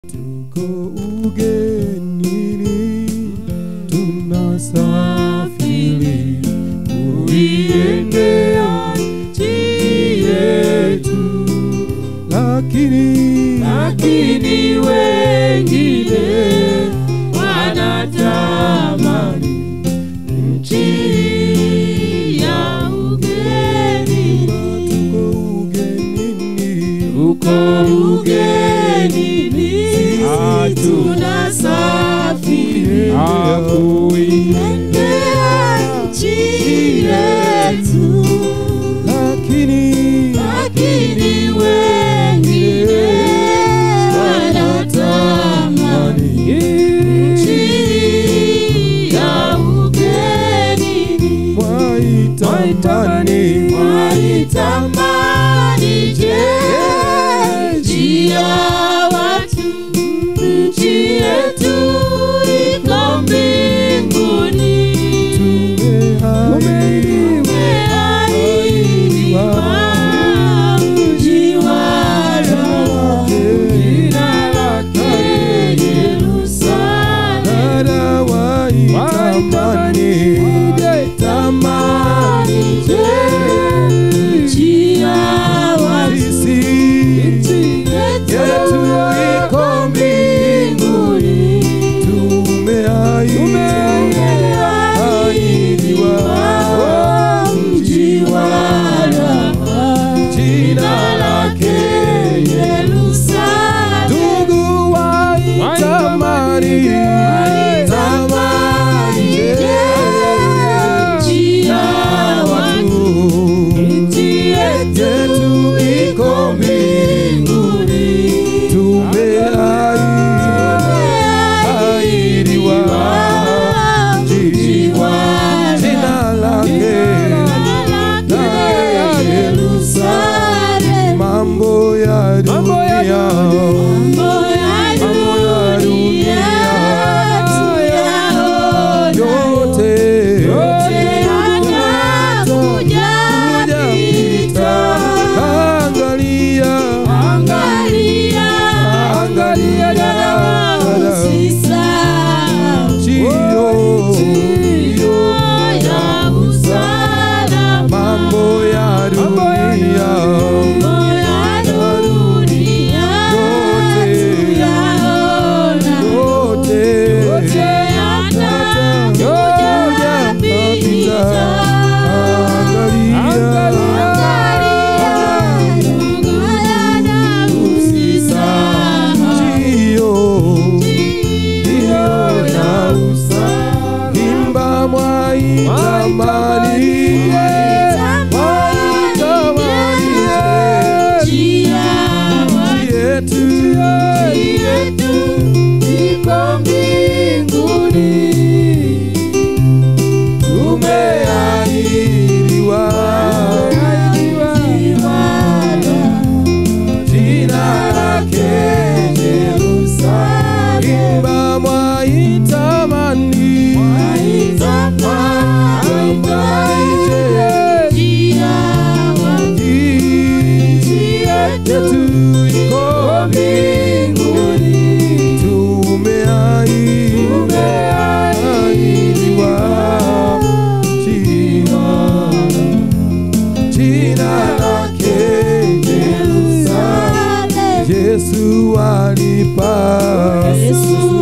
Tuko ugenini, tunasafiri kuiendea nchi yetu, lakini wengine wanatamani nchi ya ugenini. Tuko ugenini, tunasafiri kuiendea nchi yetu, lakini wengine wanatamani nchi ya ugenini. Mwaitamani je nchi ya watu? Nchi yetu iko mbinguni, tumeahidiwa mji wa raha, jina lake Yerusalemu. Waitamani je nchi ya watu? Nchi yetu iko mbinguni, tumeahidiwa mji wa raha, jina lake Yerusalemu. Ndugu waitamani je nchi ya watu? Nchi yetu iko mbinguni, tumeahidiwa mji wa jina lake Yerusalemu. Mambo ya dunia yote yatakuja pita. Angalia dada, usisahau njia ya usalama. Mambo ya dunia yote yatakuja pita. Yesu alipa